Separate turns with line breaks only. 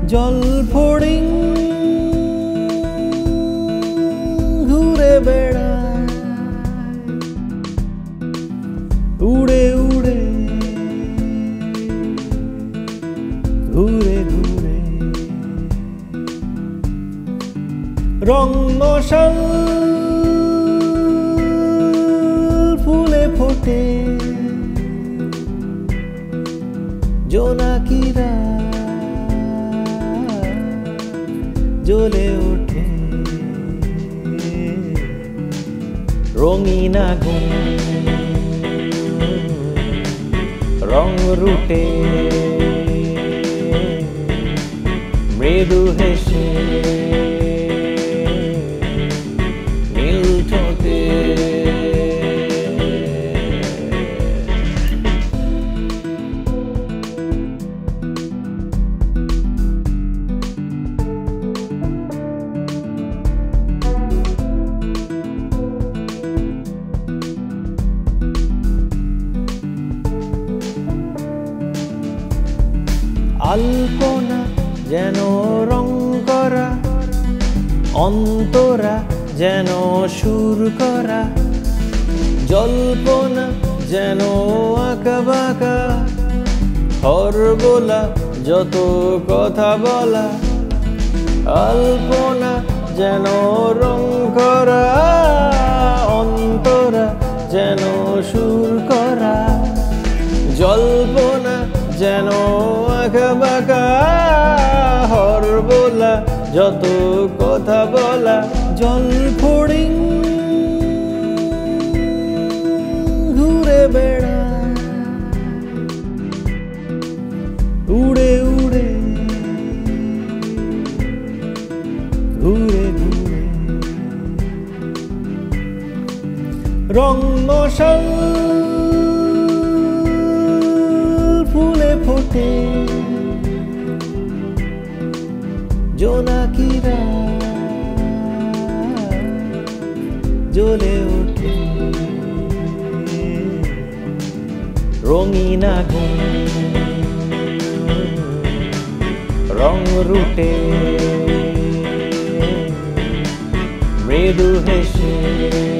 জল ফড়িং ঘুরে বেড়ায় উড়ে উড়ে ঘুরে ঘুরে রং মশাল ফুলে ফোটে জোনাকিরা জ্বলে ওঠে রঙিন আগুন রং রুটে মৃদু হেসে নীল ঠোঁটে আলপনা যেন রং করা অন্তরা যেন সুর করা জল্পনা যেন আঁকা বাঁকা হরবোলা যত কথা বলা আলপনা যেন রং করা অন্তরা যেন সুর করা জল্পনা যেন আঁকা বাঁকা হরবোলা যত কথা বলা জল ফড়িং ঘুরে বেড়ায় উড়ে উড়ে ঘুরে ঘুরে রং মশাল ফুলে ফোটে জোনাকিরা জ্বলে ওঠে রঙিন আগুন রং রুটে মৃদু হেসে